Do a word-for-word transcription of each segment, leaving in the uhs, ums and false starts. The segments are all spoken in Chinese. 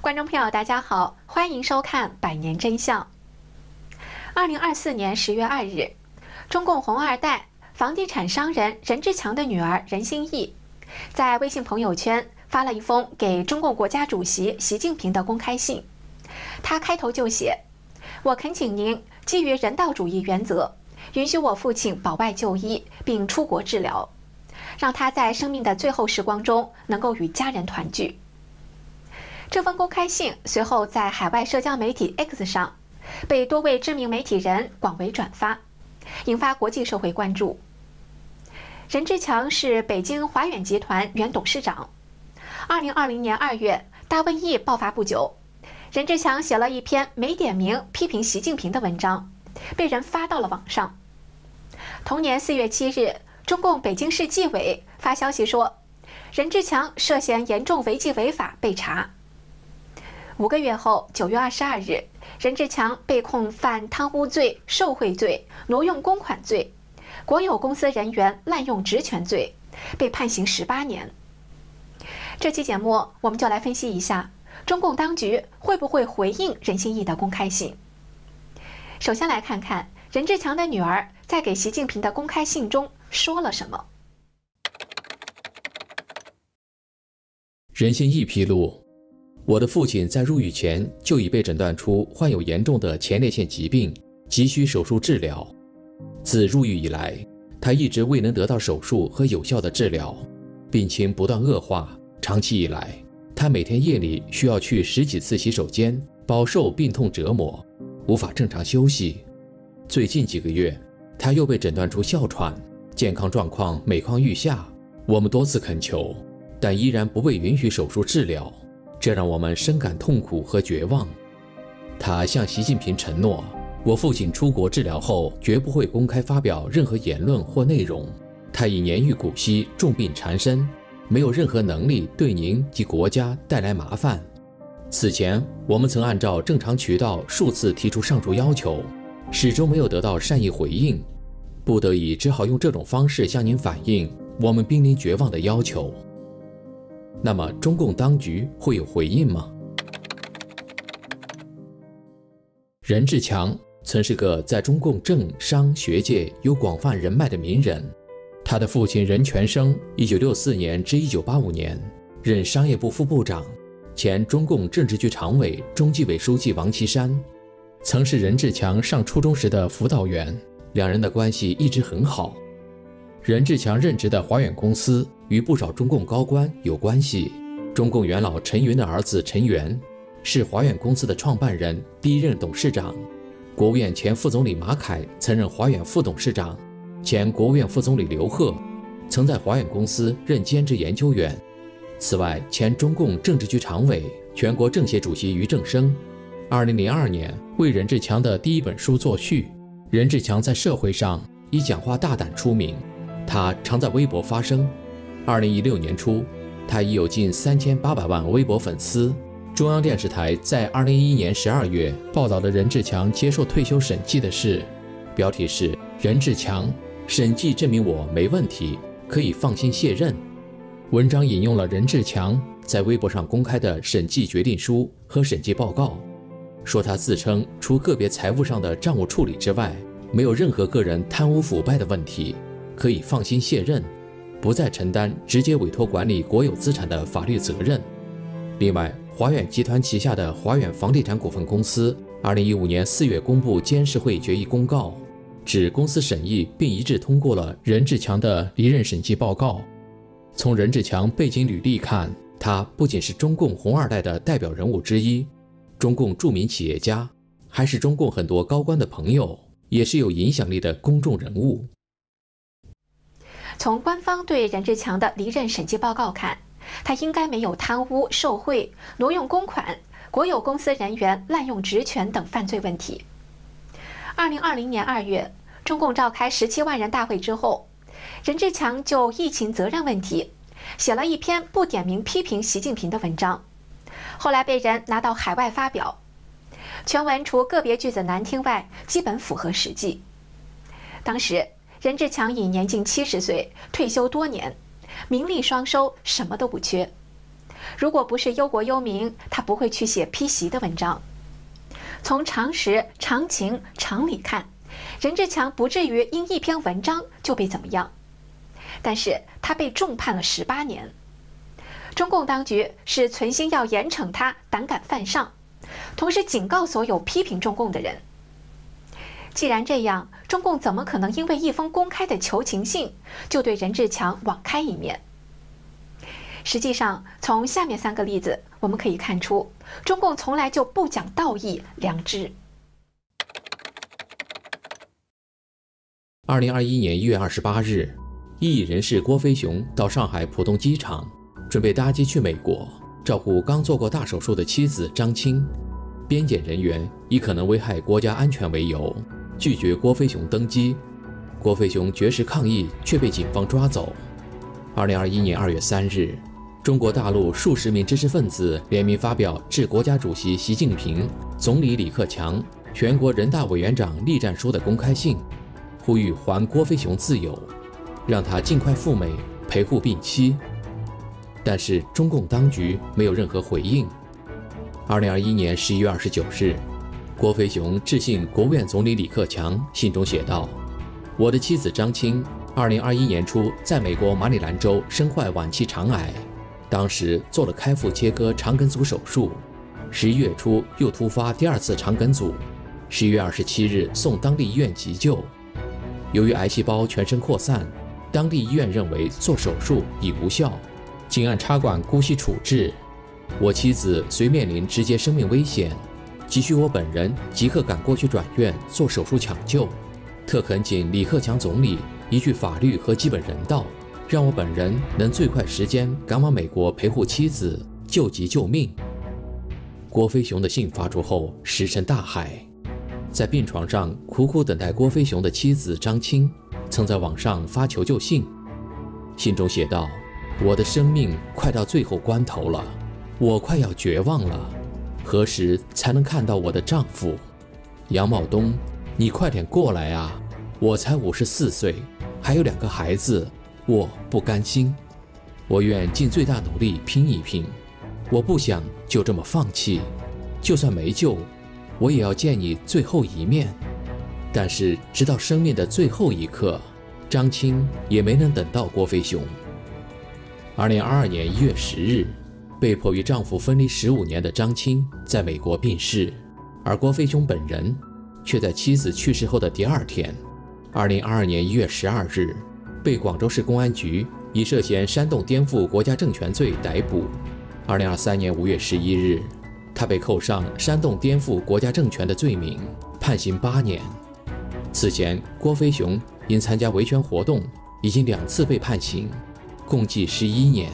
观众朋友，大家好，欢迎收看《百年真相》。二零二四年十月二日，中共红二代、房地产商人任志强的女儿任心义，在微信朋友圈发了一封给中共国家主席习近平的公开信。他开头就写：“我恳请您基于人道主义原则，允许我父亲保外就医并出国治疗，让他在生命的最后时光中能够与家人团聚。”这封公开信随后在海外社交媒体 X 上被多位知名媒体人广为转发，引发国际社会关注。任志强是北京华远集团原董事长。二零二零年二月，大瘟疫爆发不久，任志强写了一篇没点名批评习近平的文章，被人发到了网上。同年四月七日，中共北京市纪委发消息说，任志强涉嫌严重违纪违法被查。五个月后，九月二十二日，任志强被控犯贪污罪、受贿罪、挪用公款罪、国有公司人员滥用职权罪，被判刑十八年。这期节目我们就来分析一下，中共当局会不会回应任心义的公开信。首先来看看任志强的女儿在给习近平的公开信中说了什么。 任心义披露，我的父亲在入狱前就已被诊断出患有严重的前列腺疾病，急需手术治疗。自入狱以来，他一直未能得到手术和有效的治疗，病情不断恶化。长期以来，他每天夜里需要去十几次洗手间，饱受病痛折磨，无法正常休息。最近几个月，他又被诊断出哮喘，健康状况每况愈下。我们多次恳求，但依然不被允许手术治疗，这让我们深感痛苦和绝望。他向习近平承诺，我父亲出国治疗后绝不会公开发表任何言论或内容。他已年逾古稀，重病缠身，没有任何能力对您及国家带来麻烦。此前，我们曾按照正常渠道数次提出上述要求，始终没有得到善意回应，不得已只好用这种方式向您反映我们濒临绝望的要求。那么，中共当局会有回应吗？任志强曾是个在中共政商学界有广泛人脉的名人。他的父亲任全生一九六四年至一九八五年任商业部副部长，前中共政治局常委、中纪委书记王岐山曾是任志强上初中时的辅导员，两人的关系一直很好。任志强任职的华远公司与不少中共高官有关系。中共元老陈云的儿子陈元是华远公司的创办人、第一任董事长。国务院前副总理马凯曾任华远副董事长。前国务院副总理刘鹤曾在华远公司任兼职研究员。此外，前中共政治局常委、全国政协主席俞正声，二零零二年为任志强的第一本书作序。任志强在社会上以讲话大胆出名，他常在微博发声。二零一六年初，他已有近三千八百万微博粉丝。中央电视台在二零一一年十二月报道了任志强接受退休审计的事，标题是“任志强审计证明我没问题，可以放心卸任”。文章引用了任志强在微博上公开的审计决定书和审计报告，说他自称除个别财务上的账务处理之外，没有任何个人贪污腐败的问题，可以放心卸任，不再承担直接委托管理国有资产的法律责任。另外，华远集团旗下的华远房地产股份公司二零一五年四月公布监事会决议公告，指公司审议并一致通过了任志强的离任审计报告。从任志强背景履历看，他不仅是中共红二代的代表人物之一，中共著名企业家，还是中共很多高官的朋友，也是有影响力的公众人物。 从官方对任志强的离任审计报告看，他应该没有贪污、受贿、挪用公款、国有公司人员滥用职权等犯罪问题。二零二零年二月，中共召开十七万人大会之后，任志强就疫情责任问题写了一篇不点名批评习近平的文章，后来被人拿到海外发表。全文除个别句子难听外，基本符合实际。当时，任志强已年近七十岁，退休多年，名利双收，什么都不缺。 如果不是忧国忧民，他不会去写批习的文章。从常识、常情、常理看，任志强不至于因一篇文章就被怎么样，但是他被重判了十八年。中共当局是存心要严惩他胆敢犯上，同时警告所有批评中共的人。既然这样，中共怎么可能因为一封公开的求情信就对任志强网开一面？实际上，从下面三个例子我们可以看出，中共从来就不讲道义、良知。 二零二一年一月二十八日，异议人士郭飞雄到上海浦东机场，准备搭机去美国照顾刚做过大手术的妻子张青。边检人员以可能危害国家安全为由，拒绝郭飞雄登机。郭飞雄绝食抗议，却被警方抓走。二零二一年二月三日，中国大陆数十名知识分子联名发表致国家主席习近平、总理李克强、全国人大委员长栗战书的公开信，呼吁还郭飞雄自由，让他尽快赴美陪护病妻。但是中共当局没有任何回应。二零二一年十一月二十九日，郭飞雄致信国务院总理李克强，信中写道：“我的妻子张青，二零二一年初在美国马里兰州身患晚期肠癌，当时做了开腹切割肠梗阻手术，十一月初又突发第二次肠梗阻，十一月二十七日送当地医院急救。由于癌细胞全身扩散，当地医院认为做手术已无效，仅按插管姑息处置。我妻子虽面临直接生命危险，急需我本人即刻赶过去转院做手术抢救，特恳请李克强总理依据法律和基本人道，让我本人能最快时间赶往美国陪护妻子，救急救命。”郭飞雄的信发出后石沉大海。在病床上苦苦等待郭飞雄的妻子张青曾在网上发求救信，信中写道：“我的生命快到最后关头了，我快要绝望了，何时才能看到我的丈夫？杨茂东，你快点过来啊！我才五十四岁，还有两个孩子，我不甘心，我愿尽最大努力拼一拼，我不想就这么放弃，就算没救，我也要见你最后一面。”但是直到生命的最后一刻，张青也没能等到郭飞雄。二零二二年一月十日，被迫与丈夫分离十五年的张青在美国病逝，而郭飞雄本人却在妻子去世后的第二天，二零二二年一月十二日，被广州市公安局以涉嫌煽动颠覆国家政权罪逮捕。二零二三年五月十一日，他被扣上煽动颠覆国家政权的罪名，判刑八年。此前，郭飞雄因参加维权活动已经两次被判刑，共计十一年。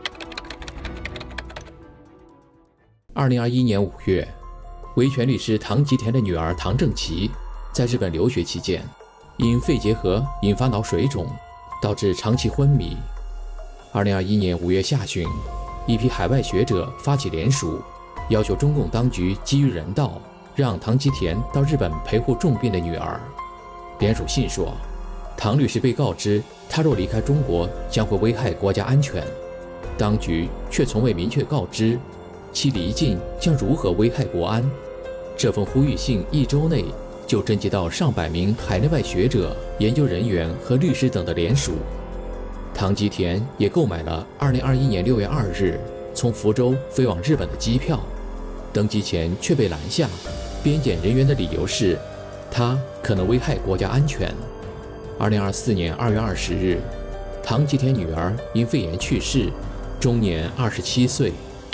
二零二一年五月，维权律师唐吉田的女儿唐正琪在日本留学期间，因肺结核引发脑水肿，导致长期昏迷。二零二一年五月下旬，一批海外学者发起联署，要求中共当局基于人道，让唐吉田到日本陪护重病的女儿。联署信说，唐律师被告知，他若离开中国将会危害国家安全，当局却从未明确告知其离境将如何危害国安。这封呼吁信一周内就征集到上百名海内外学者、研究人员和律师等的联署。唐吉田也购买了二零二一年六月二日从福州飞往日本的机票，登机前却被拦下，边检人员的理由是他可能危害国家安全。二零二四年二月二十日，唐吉田女儿因肺炎去世，终年二十七岁。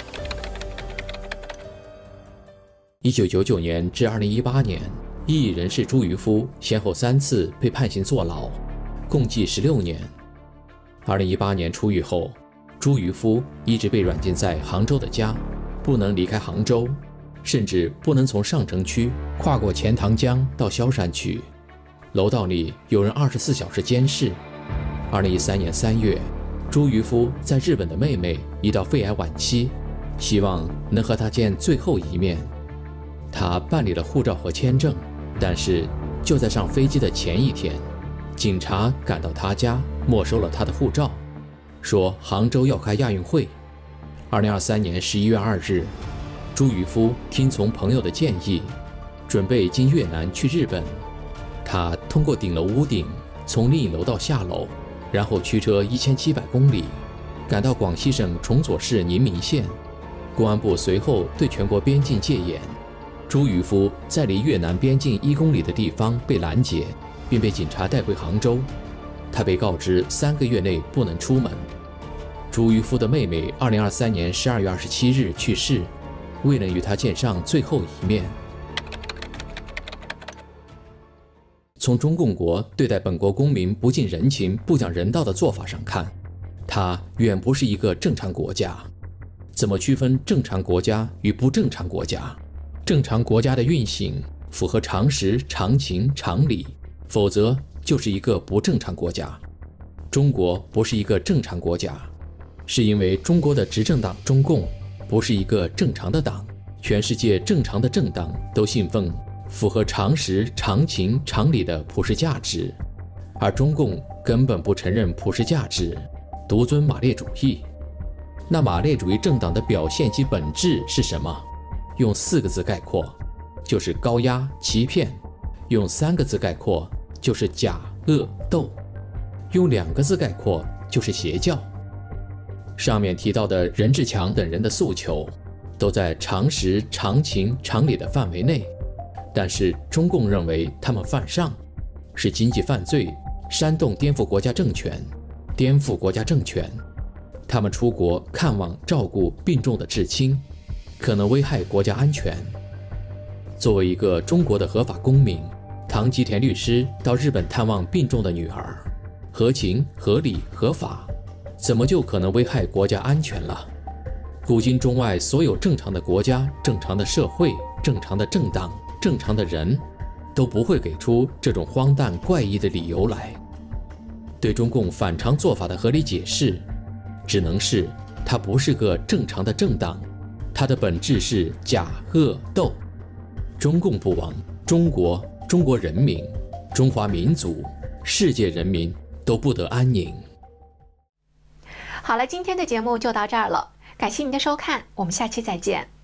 一九九九年至二零一八年，异议人士朱渔夫先后三次被判刑坐牢，共计十六年。二零一八年出狱后，朱渔夫一直被软禁在杭州的家，不能离开杭州，甚至不能从上城区跨过钱塘江到萧山区，楼道里有人二十四小时监视。二零一三年三月，朱渔夫在日本的妹妹已到肺癌晚期，希望能和他见最后一面。他办理了护照和签证，但是就在上飞机的前一天，警察赶到他家，没收了他的护照，说杭州要开亚运会。 二零二三年十一月二日，朱渔夫听从朋友的建议，准备经越南去日本。他通过顶楼屋顶，从另一楼到下楼，然后驱车一千七百公里，赶到广西省崇左市宁明县。公安部随后对全国边境戒严，朱渔夫在离越南边境一公里的地方被拦截，并被警察带回杭州。他被告知三个月内不能出门。朱渔夫的妹妹二零二三年十二月二十七日去世，未能与他见上最后一面。从中共国对待本国公民不近人情、不讲人道的做法上看，它远不是一个正常国家。怎么区分正常国家与不正常国家？正常国家的运行符合常识、常情、常理，否则就是一个不正常国家。中国不是一个正常国家，是因为中国的执政党中共不是一个正常的党。全世界正常的政党都信奉符合常识、常情、常理的普世价值，而中共根本不承认普世价值，独尊马列主义。那马列主义政党的表现及本质是什么？用四个字概括，就是高压、欺骗；用三个字概括，就是假、恶、斗；用两个字概括，就是邪教。上面提到的任志强等人的诉求，都在常识、常情、常理的范围内，但是中共认为他们犯上，是经济犯罪，煽动颠覆国家政权，颠覆国家政权。他们出国看望照顾病重的至亲，可能危害国家安全。作为一个中国的合法公民，唐吉田律师到日本探望病重的女儿，合情、合理、合法，怎么就可能危害国家安全了？古今中外所有正常的国家、正常的社会、正常的政党、正常的人，都不会给出这种荒诞怪异的理由来。对中共反常做法的合理解释，只能是它不是个正常的政党，它的本质是假、恶、斗。中共不亡，中国、中国人民、中华民族、世界人民都不得安宁。 好了，今天的节目就到这儿了，感谢您的收看，我们下期再见。